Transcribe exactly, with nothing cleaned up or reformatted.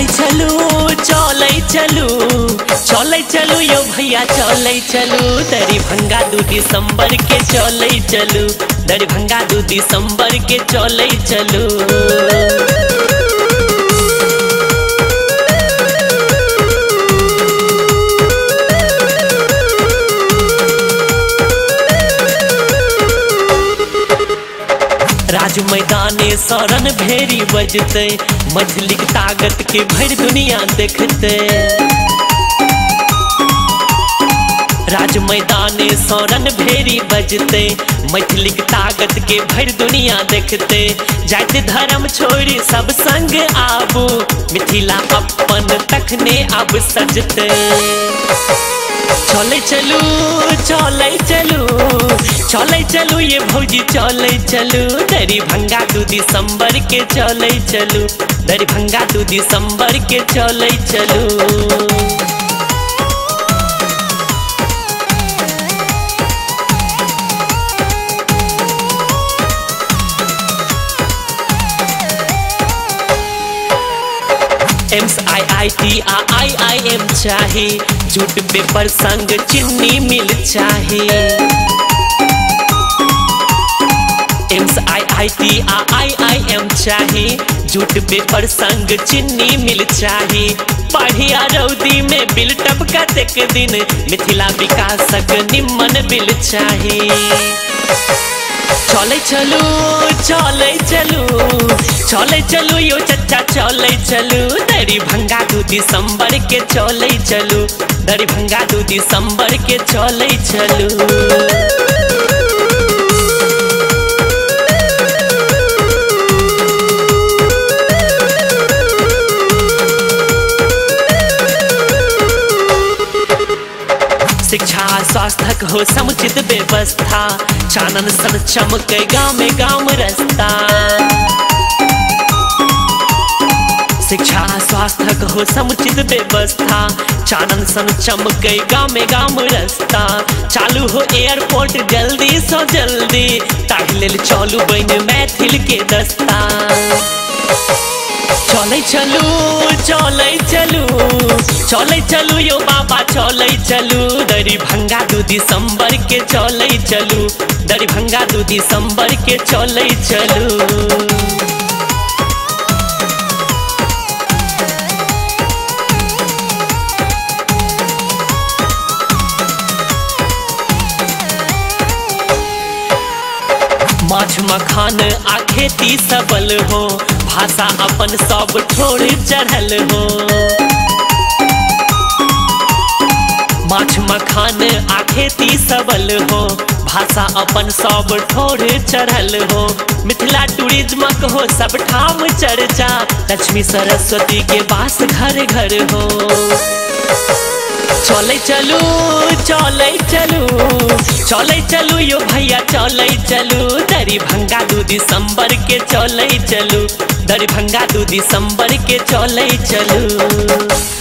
चलै चलू चलै चलू चलै चलू यो भैया चलै चलू दरभंगा दू दिसंबर के चलै चलू दरभंगा दू दिसंबर के चलै चलू। राज मैदाने शरण भेरी बजते मछलीक ताकत के भर दुनिया देखते। राज मैदाने शरण भेरी बजते मछलीक ताकत के भर दुनिया देखते। जाति धर्म छोड़ी सब संग आबू मिथिला अपन तखने अब सजते। चलै चलू चलै चलू चलै चलू ये भौजी चलै चलू दरभंगा दू दिसंबर के चलै चलू दरभंगा दू दिसंबर के चलै चलू। एम्स आई आई टी आ आई आई एम चाहे जूट पेपर संग चीनी मिल चाहे। एम्स आई आई टी आ आई आई एम चाहे जूट पेपर संग चीनी मिल चाहे। पढ़िया रौदी में बिल टपका एक दिन मिथिला विकासक निम्न बिल चाहे। चलै चलू चलै चलू चलै चलू यो चचा चलै चलू दरभंगा दू दिसंबर के चलै चलू दरभंगा दू दिसंबर के चलै चलू। शिक्षा स्वास्थ्य हो समुचित व्यवस्था चानन सन चमके गाँव में गाँव रास्ता। शिक्षा स्वास्थ्य हो समुचित व्यवस्था चानन सन चमके गाँव में गाँव रास्ता। चालू हो एयरपोर्ट जल्दी सो जल्दी ताहि लेल चलू बन मैथिल के दस्ता। चलै चलू चलै चलू चलै चलू यो बाबा चलै चलू दरभंगा दू दिसंबर के चलै चलू दरभंगा दू दिसंबर के चलै चलू। माछ मखान आ खेती सबल हो भाषा अपन सब ठोर चढ़ल हो। माछ मखान आ खेती सबल हो भाषा अपन सब ठोर चढ़ल हो। मिथिला टूरिज्मक हो सब ठाम चर्चा लक्ष्मी सरस्वती के वास घर घर हो। चलै चलू चलै चलू चलै चलू यो भैया चलै चलू दरभंगा दू दिसंबर के चलै चलू दरभंगा दू दिसंबर के चलै चलू।